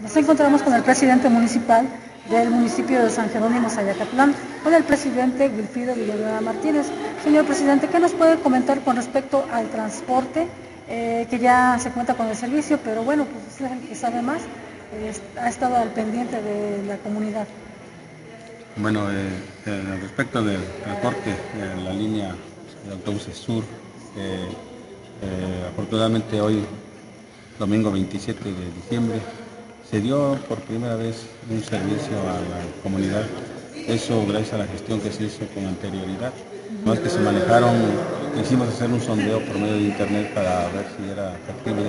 Nos encontramos con el presidente municipal del municipio de San Jerónimo, Sayacatlán, con el presidente Wilfrido Villanueva Martínez. Señor presidente, ¿qué nos puede comentar con respecto al transporte? Que ya se cuenta con el servicio, pero bueno, pues usted es el que sabe más, ha estado al pendiente de la comunidad. Bueno, respecto del transporte de la línea de autobuses sur, afortunadamente hoy, domingo 27 de diciembre, se dio por primera vez un servicio a la comunidad. Eso gracias a la gestión que se hizo con anterioridad. No es que se manejaron, hicimos hacer un sondeo por medio de internet para ver si era factible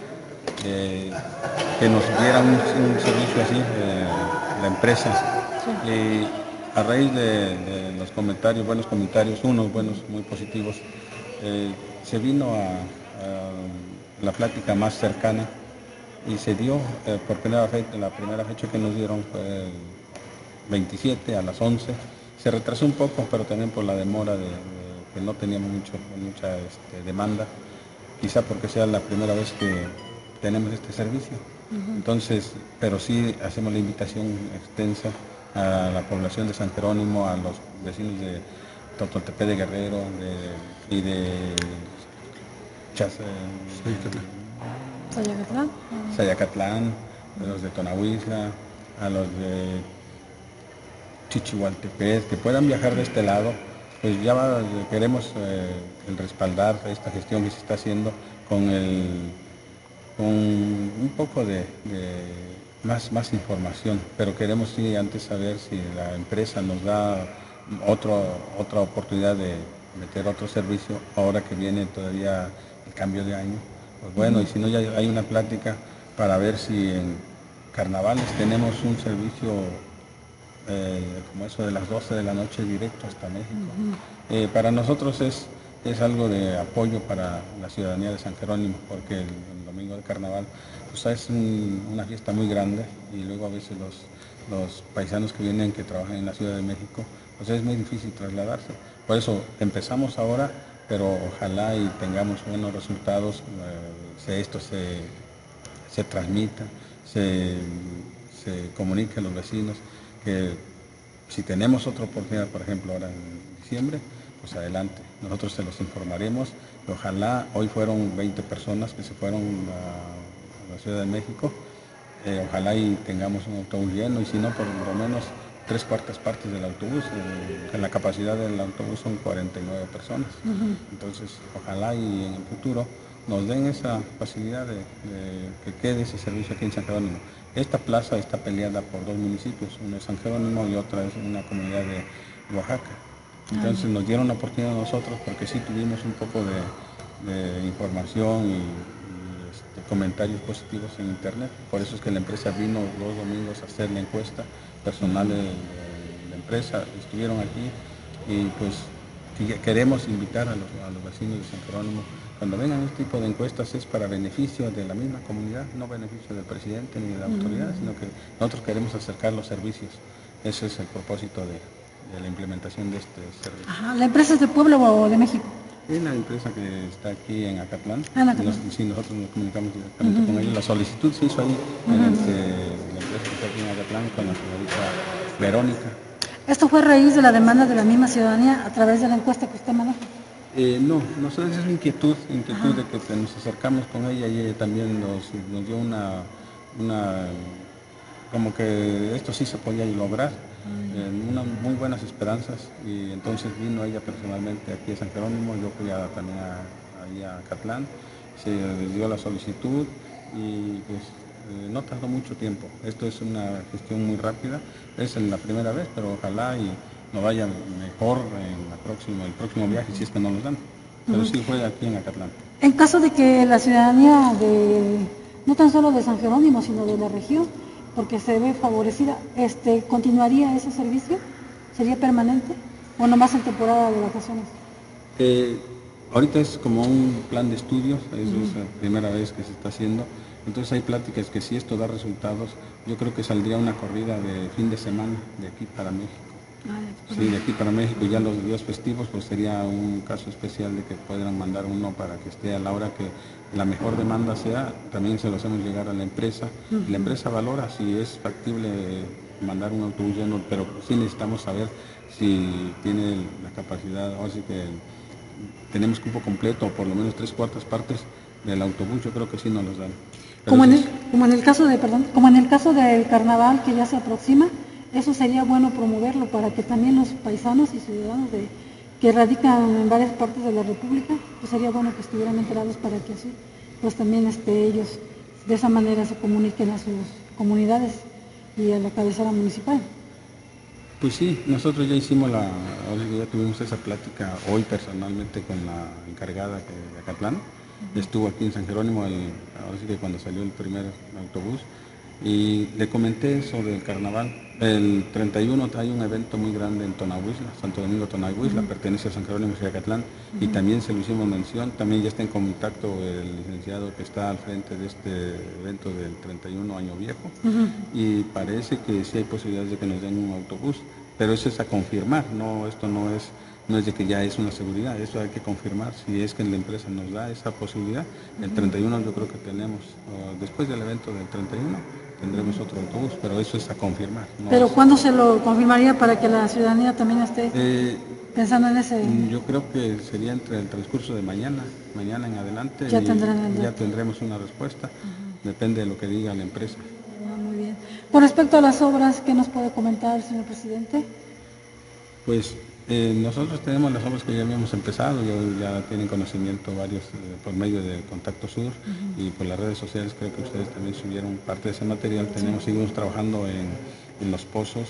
que nos dieran un servicio así, la empresa. Y a raíz de los comentarios, buenos comentarios, unos buenos, muy positivos, se vino a la plática más cercana y se dio por primera vez, la primera fecha que nos dieron fue el 27 a las 11. Se retrasó un poco, pero también por la demora de que no teníamos mucha demanda, quizá porque sea la primera vez que tenemos este servicio. Entonces, pero sí hacemos la invitación extensa a la población de San Jerónimo, a los vecinos de Totoltepec de Guerrero y de Sayacatlán, a los de Tonahuizla, a los de Chichihualtepec, que puedan viajar de este lado. Pues ya queremos el respaldar esta gestión que se está haciendo con un poco de más información, pero queremos sí antes saber si la empresa nos da otra oportunidad de meter otro servicio ahora que viene todavía el cambio de año. Pues bueno, y si no, ya hay una plática para ver si en carnavales tenemos un servicio como eso de las 12 de la noche directo hasta México. Para nosotros es algo de apoyo para la ciudadanía de San Jerónimo, porque el domingo de carnaval pues es una fiesta muy grande y luego a veces los paisanos que vienen, que trabajan en la Ciudad de México, pues es muy difícil trasladarse. Por eso empezamos ahora, pero ojalá y tengamos buenos resultados, esto se transmita, se comunique a los vecinos, que si tenemos otra oportunidad, por ejemplo ahora en diciembre, pues adelante, nosotros se los informaremos. Ojalá, hoy fueron 20 personas que se fueron a la Ciudad de México, ojalá y tengamos un autobús lleno, y si no, por lo menos 3/4 partes del autobús, en la capacidad del autobús son 49 personas. Entonces, ojalá y en el futuro nos den esa facilidad de que quede ese servicio aquí en San Jerónimo. Esta plaza está peleada por dos municipios, uno es San Jerónimo y otra es una comunidad de Oaxaca. Entonces nos dieron la oportunidad a nosotros porque sí tuvimos un poco de información y comentarios positivos en internet. Por eso es que la empresa vino 2 domingos a hacer la encuesta, personal de la empresa estuvieron aquí y pues queremos invitar a los vecinos de San Jerónimo. Cuando vengan este tipo de encuestas es para beneficio de la misma comunidad, no beneficio del presidente ni de la autoridad, sino que nosotros queremos acercar los servicios. Ese es el propósito de la implementación de este servicio. Ajá. ¿La empresa es de Puebla o de México? Es la empresa que está aquí en Acatlán. Sí, nosotros nos comunicamos directamente con ellos. La solicitud se hizo ahí, mediante la empresa que está aquí en Acatlán, con la señorita Verónica. ¿Esto fue a raíz de la demanda de la misma ciudadanía a través de la encuesta que usted maneja? No, nosotros es una inquietud de que nos acercamos con ella y ella también nos dio una como que esto sí se podía lograr, unas muy buenas esperanzas, y entonces vino ella personalmente aquí a San Jerónimo, yo fui también ahí a Acatlán, se dio la solicitud y pues no tardó mucho tiempo. Esto es una gestión muy rápida, es la primera vez, pero ojalá y nos vaya mejor en el próximo viaje, si es que no nos dan. Pero sí fue aquí en Acatlán. En caso de que la ciudadanía no tan solo de San Jerónimo, sino de la región, porque se ve favorecida, ¿continuaría ese servicio? ¿Sería permanente o nomás en temporada de vacaciones? Ahorita es como un plan de estudios, es la primera vez que se está haciendo. Entonces hay pláticas que si esto da resultados, yo creo que saldría una corrida de fin de semana de aquí para México. Sí, de aquí para México, ya los días festivos, pues sería un caso especial de que puedan mandar uno para que esté a la hora que la mejor demanda sea, también se lo hacemos llegar a la empresa. Y la empresa valora si es factible mandar un autobús lleno, pero sí necesitamos saber si tiene la capacidad, o si que tenemos cupo completo, o por lo menos 3/4 partes del autobús, yo creo que sí nos los dan. Como en el caso de, perdón, como en el caso del carnaval que ya se aproxima, eso sería bueno promoverlo para que también los paisanos y ciudadanos que radican en varias partes de la República, pues sería bueno que estuvieran enterados para que así, pues también ellos de esa manera se comuniquen a sus comunidades y a la cabecera municipal. Pues sí, nosotros ya hicimos ya tuvimos esa plática hoy personalmente con la encargada de Acatlán. Estuvo aquí en San Jerónimo, ahora sí que cuando salió el primer autobús, y le comenté sobre el carnaval. El 31 hay un evento muy grande en Tonahuizla, Santo Domingo Tonahuizla, pertenece a San Jerónimo y Acatlán, y también se lo hicimos mención. También ya está en contacto el licenciado que está al frente de este evento del 31 Año Viejo, y parece que sí hay posibilidades de que nos den un autobús, pero eso es a confirmar, esto no es de que ya es una seguridad, eso hay que confirmar si es que la empresa nos da esa posibilidad. El 31 yo creo que tenemos, después del evento del 31 tendremos otro autobús, pero eso es a confirmar. ¿Pero cuándo se lo confirmaría para que la ciudadanía también esté pensando en ese? Yo creo que sería entre el transcurso de mañana en adelante, ya tendremos una respuesta, depende de lo que diga la empresa. Muy bien. Con respecto a las obras, ¿qué nos puede comentar, señor presidente? Pues nosotros tenemos las obras que ya habíamos empezado, ya tienen conocimiento varios por medio de Contacto Sur y por las redes sociales. Creo que ustedes también subieron parte de ese material. Seguimos trabajando en los pozos,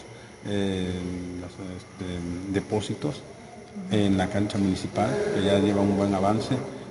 los depósitos, en la cancha municipal, que ya lleva un buen avance.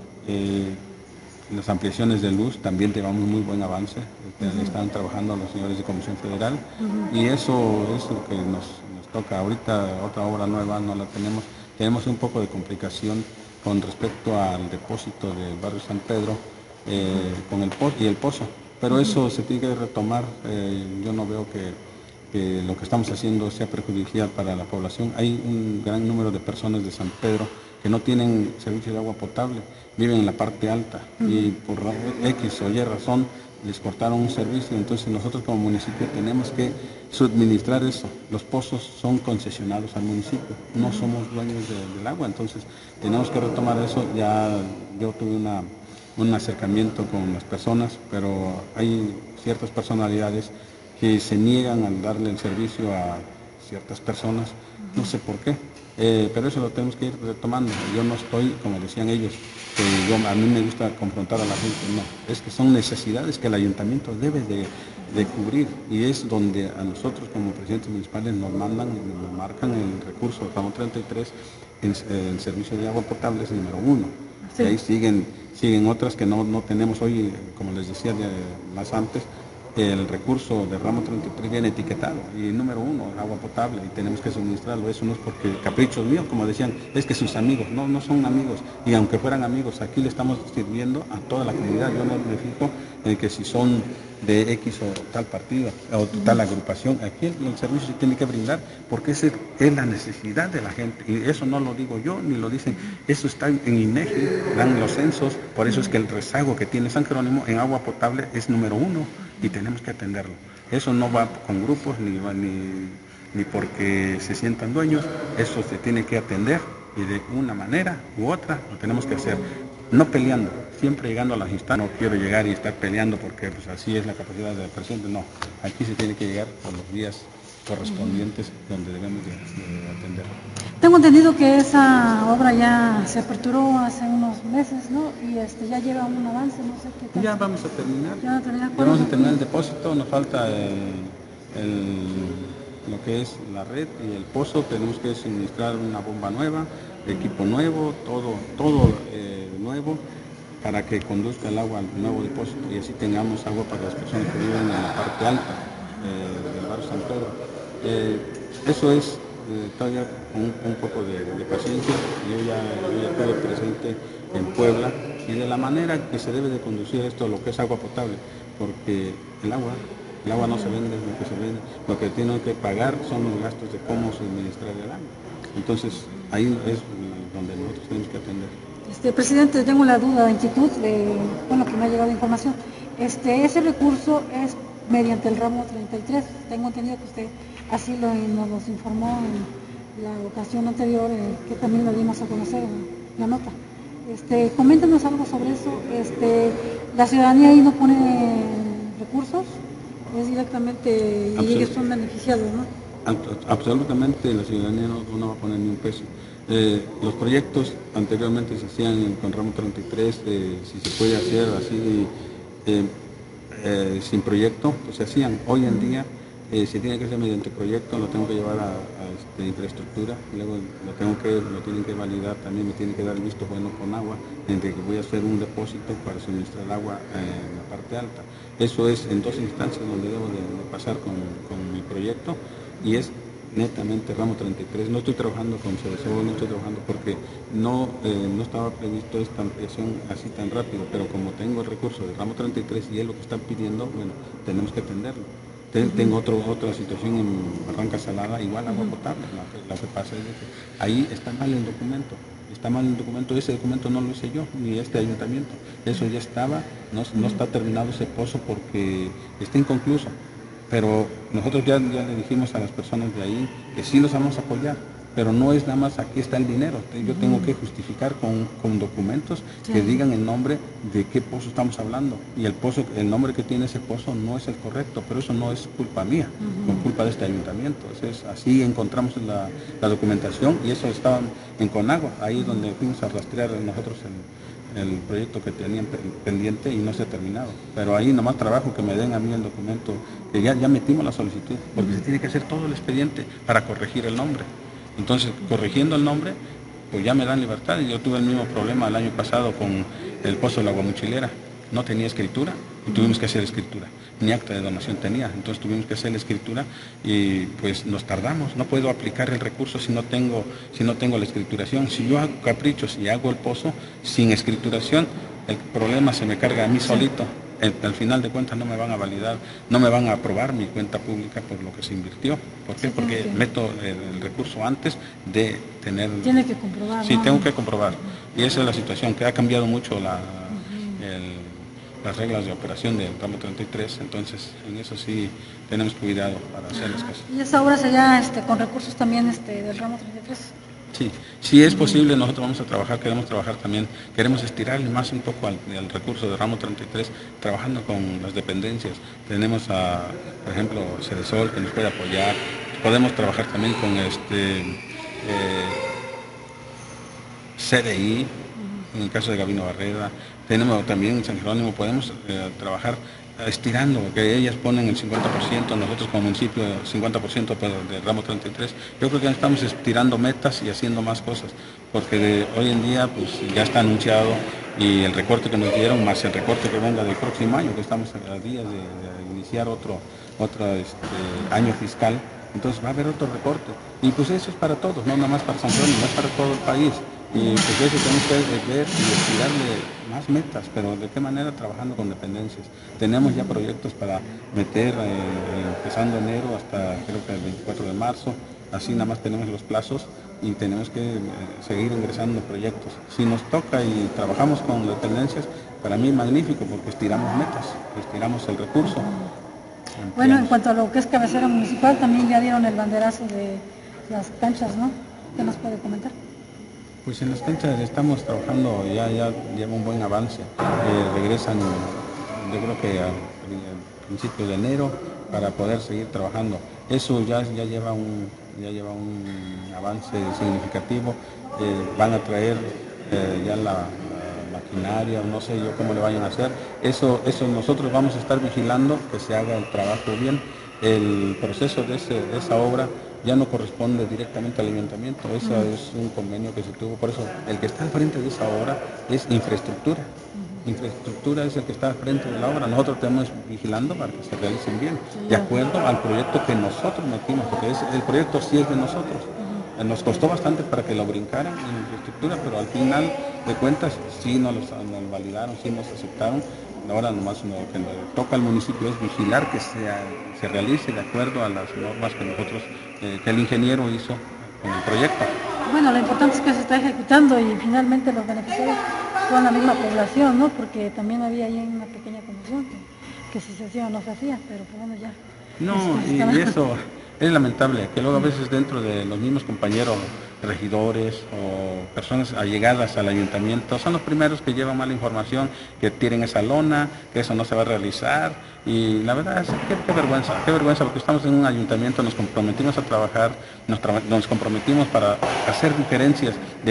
Las ampliaciones de luz también llevamos muy buen avance. Están trabajando los señores de Comisión Federal, y eso es lo que nos toca. Ahorita otra obra nueva no la tenemos. Tenemos un poco de complicación con respecto al depósito del barrio San Pedro, con el pozo, pero eso se tiene que retomar. Yo no veo que lo que estamos haciendo sea perjudicial para la población. Hay un gran número de personas de San Pedro que no tienen servicio de agua potable, viven en la parte alta, y por X o Y razón les cortaron un servicio. Entonces nosotros como municipio tenemos que suministrar eso. Los pozos son concesionados al municipio, no somos dueños del agua, entonces tenemos que retomar eso. Ya yo tuve un acercamiento con las personas, pero hay ciertas personalidades que se niegan a darle el servicio a ciertas personas, no sé por qué, pero eso lo tenemos que ir retomando. Yo no estoy, como decían ellos, a mí me gusta confrontar a la gente, no, es que son necesidades que el ayuntamiento debe de cubrir, y es donde a nosotros como presidentes municipales nos marcan el recurso ramo 33, el servicio de agua potable es número 1. Sí. Y ahí siguen otras que no tenemos hoy, como les decía más antes. El recurso de ramo 33 viene etiquetado, y número 1, agua potable, y tenemos que suministrarlo. Eso no es porque caprichos míos, como decían, es que sus amigos, no son amigos, y aunque fueran amigos, aquí le estamos sirviendo a toda la comunidad. Yo no me fijo en que si son de X o tal partido o tal agrupación, aquí el servicio se tiene que brindar porque es la necesidad de la gente, y eso no lo digo yo ni lo dicen, eso está en INEGI, dan los censos. Por eso es que el rezago que tiene San Jerónimo en agua potable es número 1, y tenemos que atenderlo. Eso no va con grupos ni porque se sientan dueños, eso se tiene que atender, y de una manera u otra lo tenemos que hacer, no peleando, siempre llegando a las instancias. No quiero llegar y estar peleando porque pues, así es la capacidad del presidente, no, aquí se tiene que llegar por los días correspondientes donde debemos de atender. Tengo entendido que esa obra ya se aperturó hace unos meses, ¿no? Y ya lleva un avance, no sé qué tal. Ya vamos a terminar. Ya vamos a terminar el depósito, nos falta lo que es la red y el pozo. Tenemos que suministrar una bomba nueva, equipo nuevo, todo nuevo, para que conduzca el agua al nuevo depósito, y así tengamos agua para las personas que viven en la parte alta del barrio San Pedro. Eso es todavía un poco de paciencia. Yo ya estuve presente en Puebla, y de la manera que se debe de conducir esto, lo que es agua potable, porque el agua El agua no se vende, es lo que se vende. Lo que tienen que pagar son los gastos de cómo suministrar el agua. Entonces, ahí es donde nosotros tenemos que atender. Presidente, tengo la duda, la inquietud de, bueno, que me ha llegado información. Ese recurso es mediante el ramo 33. Tengo entendido que usted así nos informó en la ocasión anterior, que también lo dimos a conocer en la nota. Coméntenos algo sobre eso. La ciudadanía ahí no pone recursos, es directamente y ellos son beneficiados, ¿no? Absolutamente, la ciudadanía no va a poner ni un peso. Los proyectos anteriormente se hacían con ramo 33, si se puede hacer así sin proyecto, pues se hacían. Hoy en día se tiene que hacer mediante proyecto, lo tengo que llevar a infraestructura, y luego lo tienen que validar, también me tienen que dar el visto bueno con agua, entre que voy a hacer un depósito para suministrar agua en la parte alta. Eso es en 2 instancias donde debo de pasar con mi proyecto, y es netamente ramo 33. No estoy trabajando con CDSO, no estoy trabajando porque no estaba previsto esta ampliación así tan rápido, pero como tengo el recurso de ramo 33 y es lo que están pidiendo, bueno, tenemos que atenderlo. Tengo otra situación en Barranca Salada, igual agua potable. Lo que pasa es que ahí está mal el documento. Ese documento no lo hice yo, ni este ayuntamiento. Eso ya estaba, no está terminado ese pozo porque está inconcluso. Pero nosotros ya le dijimos a las personas de ahí que sí los vamos a apoyar, pero no es nada más aquí está el dinero. Yo tengo que justificar con documentos que digan el nombre de qué pozo estamos hablando. Y el nombre que tiene ese pozo no es el correcto, pero eso no es culpa mía, es culpa de este ayuntamiento. Entonces, así encontramos la documentación, y eso estaba en Conagua, ahí es donde fuimos a rastrear nosotros el proyecto que tenían pendiente y no se ha terminado. Pero ahí nomás trabajo que me den a mí el documento, que ya metimos la solicitud, porque se tiene que hacer todo el expediente para corregir el nombre. Entonces, corrigiendo el nombre, pues ya me dan libertad. Y yo tuve el mismo problema el año pasado con el pozo de la Guamuchilera. No tenía escritura y tuvimos que hacer escritura. Ni acta de donación tenía, entonces tuvimos que hacer la escritura y pues nos tardamos. No puedo aplicar el recurso si no tengo la escrituración. Si yo hago caprichos y hago el pozo sin escrituración, el problema se me carga a mí solito. Al final de cuentas no me van a validar, no me van a aprobar mi cuenta pública por lo que se invirtió. ¿Por qué? Porque meto el recurso antes de tener... Tiene que comprobar. Sí, ¿no? Tengo que comprobar. Y esa es la situación, que ha cambiado mucho las reglas de operación del ramo 33, entonces en eso sí tenemos cuidado para hacer las cosas. ¿Y esa obra sería con recursos también del ramo 33? Sí, si es posible, nosotros vamos a trabajar, queremos estirarle más un poco al recurso de ramo 33, trabajando con las dependencias. Tenemos por ejemplo, Cedesol, que nos puede apoyar. Podemos trabajar también con CDI, en el caso de Gabino Barreda. Tenemos también en San Jerónimo, podemos trabajar estirando, que ellas ponen el 50%, nosotros como municipio 50% del ramo 33. Yo creo que estamos estirando metas y haciendo más cosas, porque hoy en día pues ya está anunciado, y el recorte que nos dieron, más el recorte que venga del próximo año, que estamos a días de iniciar otro año fiscal, entonces va a haber otro recorte. Y pues eso es para todos, no nada más para San Jerónimo, es para todo el país. Y pues eso tenemos que ver y estirarle más metas, pero ¿de qué manera? Trabajando con dependencias. Tenemos ya proyectos para meter, empezando enero hasta creo que el 24 de marzo, así nada más tenemos los plazos y tenemos que seguir ingresando proyectos. Si nos toca y trabajamos con dependencias, para mí magnífico, porque estiramos metas, estiramos el recurso. Bueno, en cuanto a lo que es cabecera municipal, también ya dieron el banderazo de las canchas, ¿no? ¿Qué nos puede comentar? Pues en las canchas estamos trabajando, ya lleva un buen avance. Regresan, yo creo que a principios de enero, para poder seguir trabajando. Eso ya lleva un avance significativo. Van a traer ya la maquinaria, no sé yo cómo le vayan a hacer. Eso nosotros vamos a estar vigilando que se haga el trabajo bien. El proceso de esa obra ya no corresponde directamente al ayuntamiento, eso es un convenio que se tuvo, por eso el que está al frente de esa obra es infraestructura. Infraestructura es el que está al frente de la obra, nosotros tenemos vigilando para que se realicen bien, de acuerdo al proyecto que nosotros metimos, porque el proyecto sí es de nosotros. Nos costó bastante para que lo brincaran en infraestructura, pero al final de cuentas sí nos validaron, sí nos aceptaron, ahora nomás lo que nos toca al municipio es vigilar que se realice de acuerdo a las normas que nosotros, que el ingeniero hizo con el proyecto. Bueno, lo importante es que se está ejecutando y finalmente los beneficiarios son la misma población, ¿no? Porque también había ahí una pequeña confusión que si se hacía o no se hacía, pero pues bueno, ya. No, y eso es lamentable, que luego a veces dentro de los mismos compañeros regidores o personas allegadas al ayuntamiento son los primeros que llevan mala información, que tienen esa lona, que eso no se va a realizar, y la verdad es qué vergüenza, porque estamos en un ayuntamiento, nos comprometimos a trabajar, nos comprometimos para hacer diferencias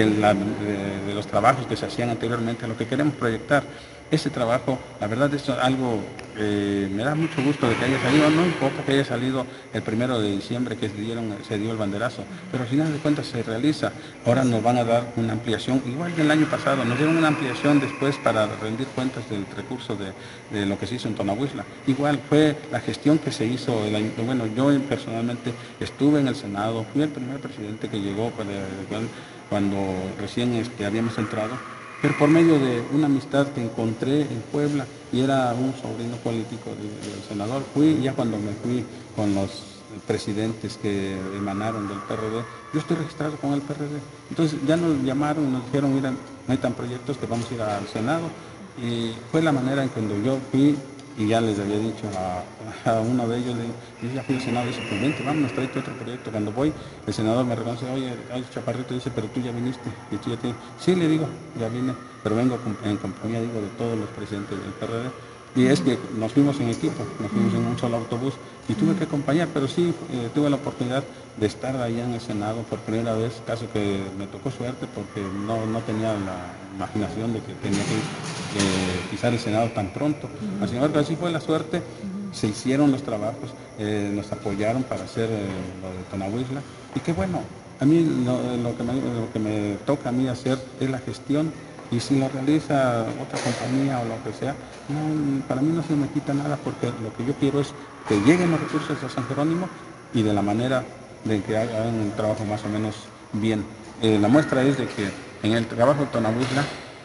de los trabajos que se hacían anteriormente, a lo que queremos proyectar. Ese trabajo, la verdad es algo, me da mucho gusto de que haya salido, no importa que haya salido el 1 de diciembre que se dio el banderazo, pero al final de cuentas se realiza. Ahora nos van a dar una ampliación, igual que el año pasado, nos dieron una ampliación después para rendir cuentas del recurso de lo que se hizo en Tonahuizla. Igual fue la gestión que se hizo, bueno, yo personalmente estuve en el Senado, fui el primer presidente que llegó cuando recién habíamos entrado, pero por medio de una amistad que encontré en Puebla, y era un sobrino político del senador, fui, ya cuando me fui con los presidentes que emanaron del PRD, yo estoy registrado con el PRD, entonces ya nos llamaron y nos dijeron, mira, metan proyectos que vamos a ir al Senado, y fue la manera en que cuando yo fui, y ya les había dicho a uno de ellos, yo ya fui al Senado, dice, pues vente, vámonos, tráete otro proyecto. Cuando voy, el senador me reconoce, oye, Chaparrito, dice, pero tú ya viniste, y tú ya tienes, sí, le digo, ya vine, pero vengo en compañía, digo, de todos los presidentes del PRD. Y es que nos fuimos en equipo, nos fuimos en un solo autobús, y tuve que acompañar, pero sí, tuve la oportunidad de estar allá en el Senado por primera vez, caso que me tocó suerte porque no tenía la imaginación de que tenía que pisar el Senado tan pronto. Sin embargo, así fue la suerte, se hicieron los trabajos, nos apoyaron para hacer lo de Tonahuizla, y qué bueno, a mí lo que me toca a mí hacer es la gestión, y si lo realiza otra compañía o lo que sea, para mí no se me quita nada, porque lo que yo quiero es que lleguen los recursos a San Jerónimo y de la manera de que hagan un trabajo más o menos bien. La muestra es de que en el trabajo de Tonahuizla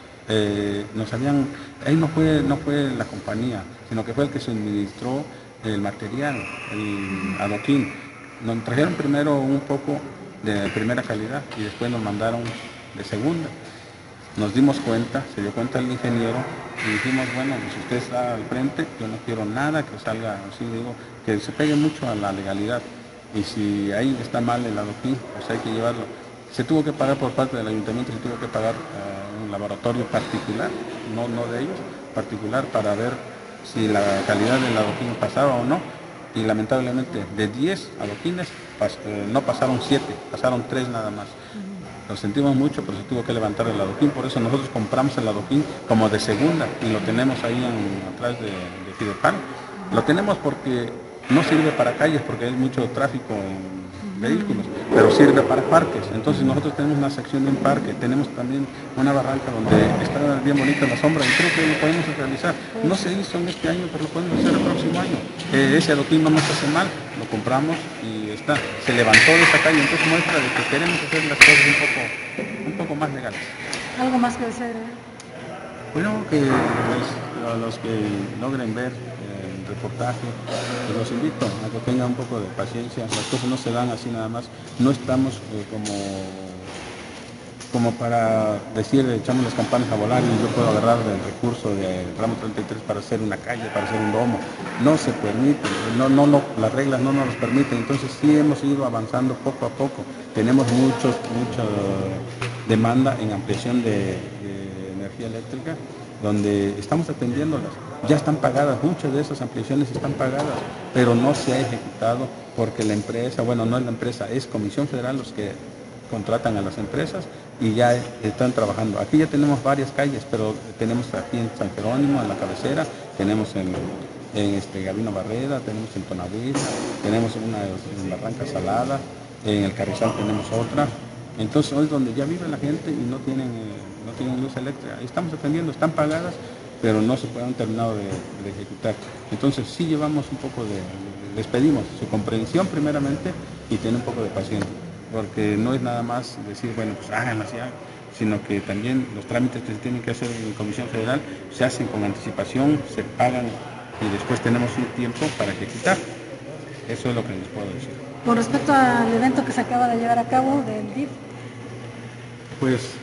ahí no fue la compañía, sino que fue el que suministró el material, el adoquín. Nos trajeron primero un poco de primera calidad y después nos mandaron de segunda. Nos dimos cuenta, se dio cuenta el ingeniero y dijimos, bueno, pues si usted está al frente, yo no quiero nada que salga así, digo, que se pegue mucho a la legalidad. Y si ahí está mal el adoquín, pues hay que llevarlo. Se tuvo que pagar por parte del ayuntamiento, se tuvo que pagar un laboratorio particular, no de ellos, particular, para ver si la calidad del adoquín pasaba o no. Y lamentablemente de 10 adoquines no pasaron 7, pasaron 3 nada más. Lo sentimos mucho, pero se tuvo que levantar el adoquín, por eso nosotros compramos el adoquín como de segunda y lo tenemos ahí atrás de Fidepal. Lo tenemos porque no sirve para calles, porque hay mucho tráfico en vehículos, pero sirve para parques. Entonces nosotros tenemos una sección de un parque, tenemos también una barranca donde está bien bonita la sombra y creo que lo podemos realizar. No se hizo en este año, pero lo podemos hacer el próximo año. Ese adoquín no nos hace mal, lo compramos y se levantó de esa calle, entonces muestra de que queremos hacer las cosas un poco más legales. ¿Algo más que desear? Bueno, que a los que logren ver el reportaje, pues los invito a que tengan un poco de paciencia, las cosas no se dan así nada más, no estamos como para decir, echamos las campanas a volar y yo puedo agarrar el recurso del ramo 33 para hacer una calle, para hacer un domo. No se permite, las reglas no nos los permiten, entonces sí hemos ido avanzando poco a poco. Tenemos mucha demanda en ampliación de energía eléctrica, donde estamos atendiéndolas. Ya están pagadas, muchas de esas ampliaciones están pagadas, pero no se ha ejecutado porque la empresa, bueno, no es la empresa, es Comisión Federal los que contratan a las empresas y ya están trabajando. Aquí ya tenemos varias calles, pero tenemos aquí en San Jerónimo, en la cabecera, tenemos en Gabino Barrera, tenemos en Tonahuizla, tenemos una en Barranca Salada, en el Carrizal tenemos otra. Entonces hoy es donde ya vive la gente y no tienen luz eléctrica. Estamos atendiendo, están pagadas, pero no se han terminado de ejecutar. Entonces sí llevamos un poco les pedimos su comprensión primeramente y tener un poco de paciencia, porque no es nada más decir, bueno, pues háganlas ya. sino que también los trámites que se tienen que hacer en Comisión Federal se hacen con anticipación, se pagan y después tenemos un tiempo para ejecutar. Eso es lo que les puedo decir. Con respecto al evento que se acaba de llevar a cabo del DIF. Pues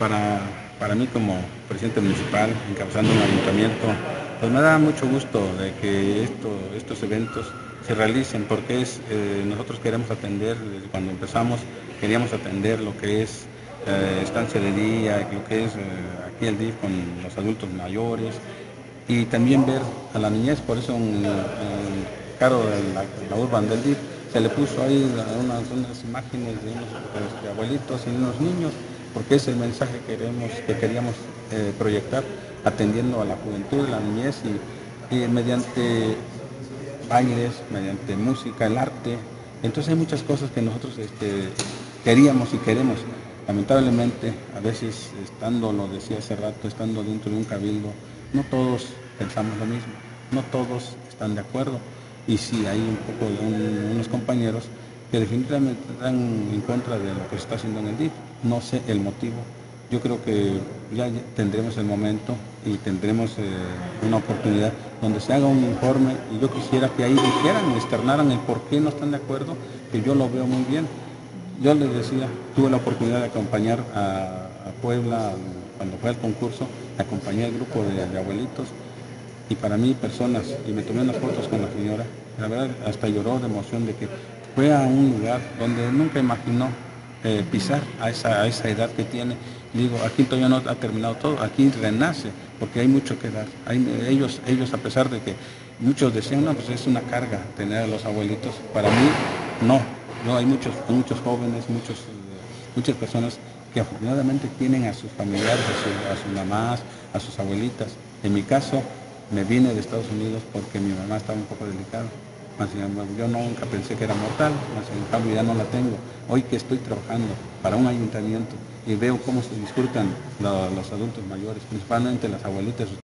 para mí como presidente municipal, encabezando un ayuntamiento, pues me da mucho gusto de que estos eventos se realicen, porque nosotros queremos atender, desde cuando empezamos, queríamos atender lo que es estancia de día, lo que es aquí el DIF con los adultos mayores, y también ver a la niñez. Por eso en carro de la urban del DIF se le puso ahí unas imágenes de unos abuelitos y unos niños, porque es el mensaje que queríamos proyectar, atendiendo a la juventud, la niñez, y mediante bailes, mediante música, el arte. Entonces hay muchas cosas que nosotros queríamos y queremos. Lamentablemente, a veces estando, lo decía hace rato, estando dentro de un cabildo, no todos pensamos lo mismo, no todos están de acuerdo. Y sí, hay un poco de unos compañeros que definitivamente están en contra de lo que se está haciendo en el DIF. No sé el motivo. Yo creo que ya tendremos el momento y tendremos una oportunidad donde se haga un informe, y yo quisiera que ahí dijeran, externaran el por qué no están de acuerdo, que yo lo veo muy bien. Yo les decía, tuve la oportunidad de acompañar a Puebla cuando fue al concurso, acompañé al grupo de abuelitos, y para mí personas, y me tomé unas fotos con la señora, la verdad hasta lloró de emoción de que fue a un lugar donde nunca imaginó pisar a esa edad que tiene. Digo, aquí todavía no ha terminado todo, aquí renace, porque hay mucho que dar. Ellos, a pesar de que muchos decían, no, pues es una carga tener a los abuelitos, para mí no, hay muchos jóvenes, muchas personas que afortunadamente tienen a sus familiares, a sus mamás, a sus abuelitas. En mi caso, me vine de Estados Unidos porque mi mamá estaba un poco delicada. Yo nunca pensé que era mortal, en cambio ya no la tengo. Hoy que estoy trabajando para un ayuntamiento y veo cómo se disfrutan los adultos mayores, principalmente las abuelitas,